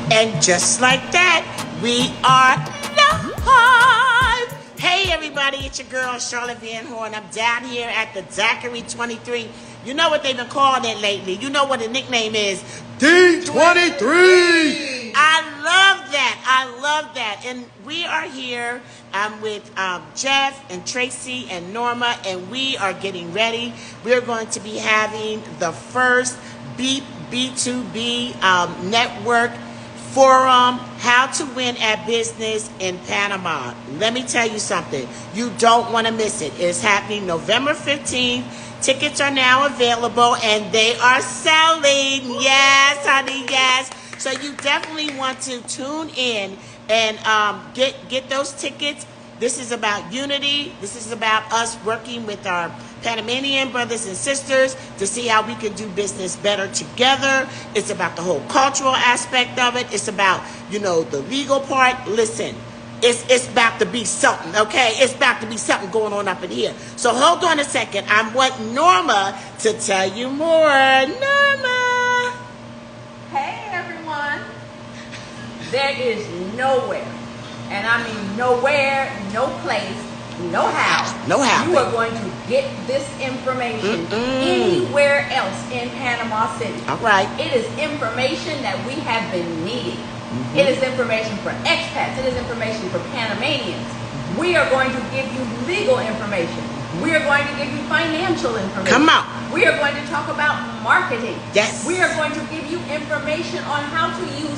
And just like that, we are live. Hey everybody, it's your girl Charlotte Van Horn. I'm down here at the Daiquiri 23. You know what they've been calling it lately. You know what the nickname is. D23. I love that. I love that. And we are here with Jeff and Tracy and Norma, and we are getting ready. We're going to be having the first BEIP B2B network forum, how to win at business in Panama. Let me tell you something. You don't want to miss it. It's happening November 15th. Tickets are now available and they are selling. Yes, honey, yes. So you definitely want to tune in and get those tickets. This is about unity. This is about us working with our Panamanian brothers and sisters to see how we can do business better together. It's about the whole cultural aspect of it. It's about, you know, the legal part. Listen, it's about to be something, okay? It's about to be something going on up in here. So hold on a second. I want Norma to tell you more. Norma. Hey, everyone. There is nowhere, and I mean nowhere, no place, no how. You are going to get this information anywhere else in Panama City. All right. It is information that we have been needing. It is information for expats. It is information for Panamanians. We are going to give you legal information. We are going to give you financial information. Come on. We are going to talk about marketing. Yes. We are going to give you information on how to use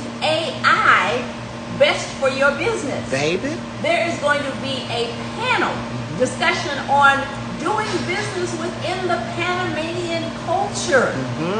AI best for your business. Baby. There is going to be a panel discussion on doing business within the Panamanian culture.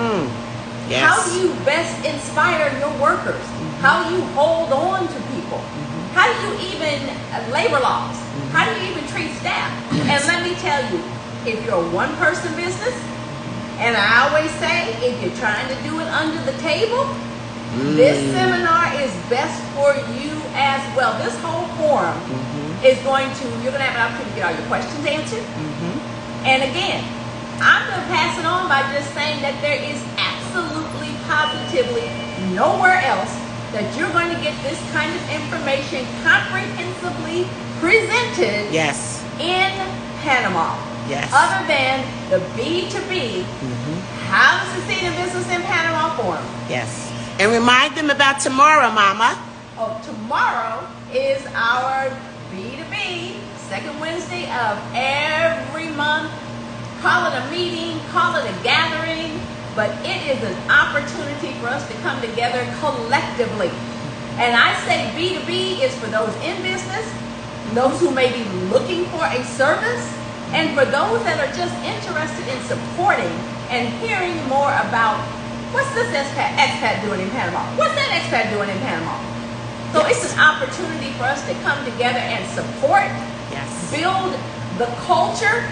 Yes. How do you best inspire your workers? How do you hold on to people? How do you even labor laws? How do you even treat staff? And let me tell you, if you're a one-person business, and I always say, if you're trying to do it under the table, this seminar is best for you as well. This whole forum is going to, you're going to have an opportunity to get all your questions answered. And again, I'm going to pass it on by just saying that there is absolutely, positively nowhere else that you're going to get this kind of information comprehensively presented in Panama. Other than the B2B, how to succeed in business in Panama forum. And remind them about tomorrow, Mama. Oh, tomorrow is our B2B, second Wednesday of every month. Call it a meeting, call it a gathering, but it is an opportunity for us to come together collectively. And I say B2B is for those in business, those who may be looking for a service, and for those that are just interested in supporting and hearing more about what's this expat doing in Panama? What's that expat doing in Panama? So it's an opportunity for us to come together and support, build the culture,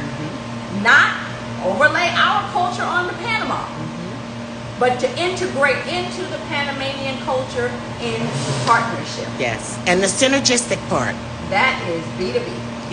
not overlay our culture on the Panama, but to integrate into the Panamanian culture in partnership. And the synergistic part. That is B2B.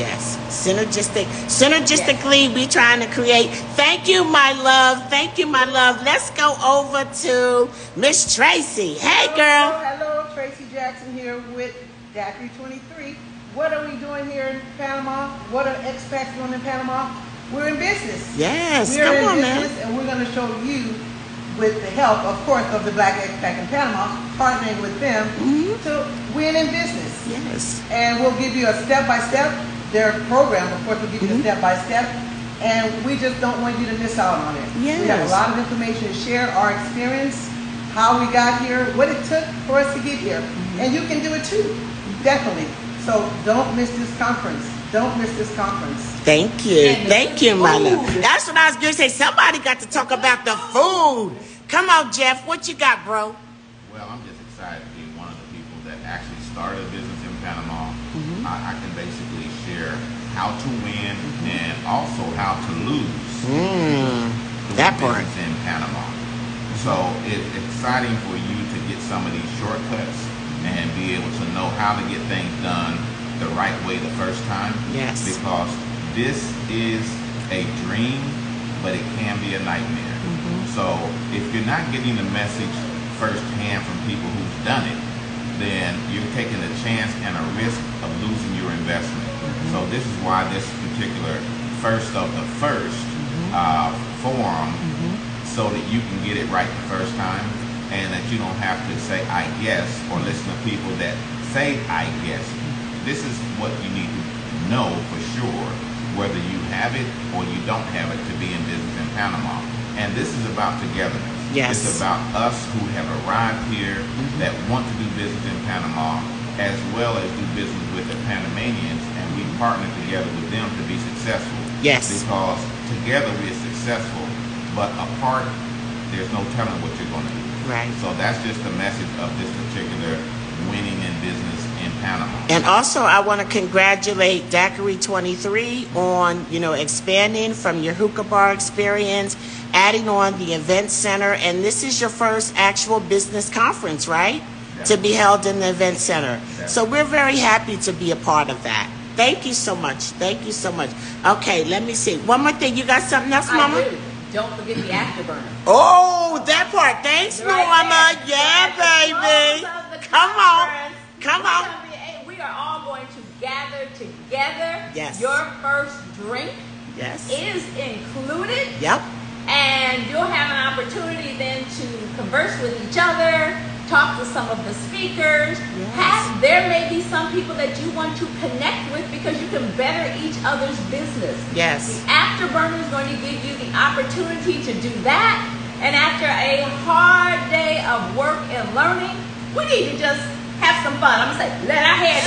Synergistically, we trying to create. Thank you, my love. Thank you, my love. Let's go over to Miss Tracy. Hey, girl. Hello, Tracy Jackson here with Daiquiri 23. What are we doing here in Panama? What are expats doing in Panama? We're in business. We're in business, and we're going to show you, with the help, of course, of the Black Expat in Panama, partnering with them to win in business. And we'll give you a step-by-step. Their program, of course, will give you the step-by-step. And we just don't want you to miss out on it. We have a lot of information to share, our experience, how we got here, what it took for us to get here. And you can do it too, definitely. So don't miss this conference. Don't miss this conference. Thank you. Thank you, my love. That's what I was going to say. Somebody got to talk about the food. Come on, Jeff. What you got, bro? Well, I'm just excited to be one of the people that actually started a business in Panama. I can basically share how to win and also how to lose. That part. In Panama. So it's exciting for you to get some of these shortcuts and be able to know how to get things done the right way the first time. Because this is a dream, but it can be a nightmare. So if you're not getting the message firsthand from people who've done it, then you're taking a chance and a risk of losing your investment. So this is why this particular first of the first forum, so that you can get it right the first time, and that you don't have to say I guess or listen to people that say I guess. This is what you need to know for sure, whether you have it or you don't have it to be in business in Panama. And this is about togetherness. Yes. It's about us who have arrived here that want to do business in Panama, as well as do business with the Panamanians, and we partner together with them to be successful. Yes. Because together we are successful, but apart, there's no telling what you're going to do. Right. So that's just the message of this particular winning in business in Panama. And also, I want to congratulate Daiquiri 23 on, expanding from your hookah bar experience, adding on the event center, and this is your first actual business conference, right? To be held in the event center. So we're very happy to be a part of that. Thank you so much. Thank you so much. Okay, let me see. One more thing. You got something else, Mama? I do. Don't forget the afterburner. Oh, that part. Thanks, Norma. Yeah, baby. Come on. Come on. We are all going to gather together. Yes. Your first drink is included. Yep. And you'll have an opportunity then to converse with each other, talk to some of the speakers. Yes. There may be some people that you want to connect with because you can better each other's business. Yes. The afterburner is going to give you the opportunity to do that. And after a hard day of work and learning, we need to just have some fun. I'm going to say, let our hair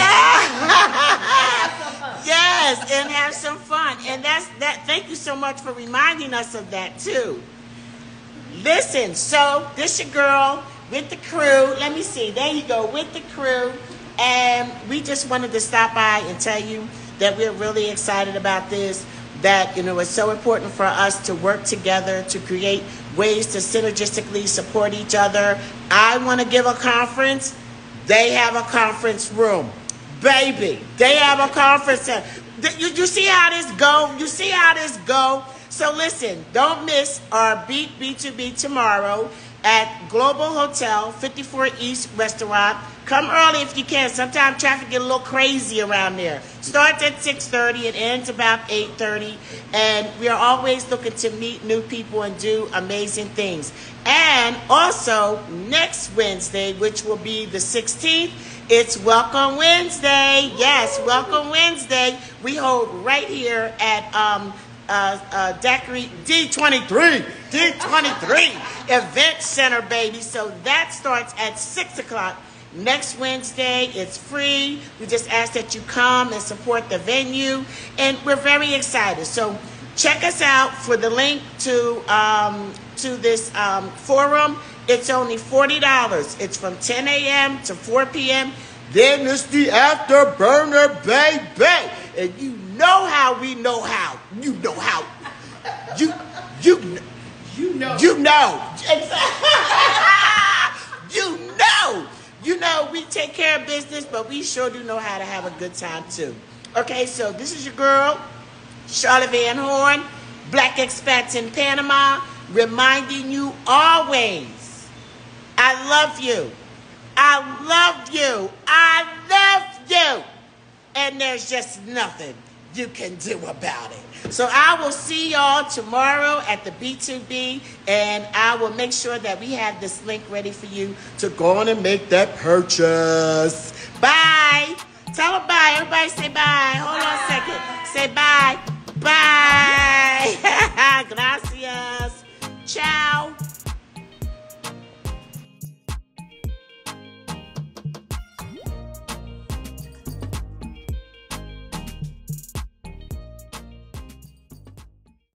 down. Have some fun. Yes, and have some fun. And that's that. Thank you so much for reminding us of that too. Listen, so this your girl with the crew. Let me see. There you go, with the crew. And we just wanted to stop by and tell you that we're really excited about this. That, it's so important for us to work together to create ways to synergistically support each other. I want to give a conference. They have a conference room. Baby, they have a conference. You see how this go? You see how this go? So listen, don't miss our BEIP B2B tomorrow at Global Hotel, 54 East Restaurant. Come early if you can. Sometimes traffic get a little crazy around there. Starts at 6:30. It ends about 8:30. And we are always looking to meet new people and do amazing things. And also, next Wednesday, which will be the 16th, it's Welcome Wednesday. Yes, Welcome Wednesday. We hold right here at Daiquiri D23 Event Center, baby. So that starts at 6 o'clock. Next Wednesday, it's free. We just ask that you come and support the venue, and we're very excited. So check us out for the link to this forum. It's only $40. It's from 10 a.m. to 4 p.m. Then it's the afterburner, baby. And you know how we know how. You know how. You know. You know. You know, we take care of business, but we sure do know how to have a good time, too. Okay, so this is your girl, Charlotte Van Horn, Black Expats in Panama, reminding you always, I love you. I love you. I love you. And there's just nothing you can do about it. So I will see y'all tomorrow at the B2B, and I will make sure that we have this link ready for you to go on and make that purchase. Bye. Tell them bye. Everybody say bye. Hold on a second. Say bye. Bye.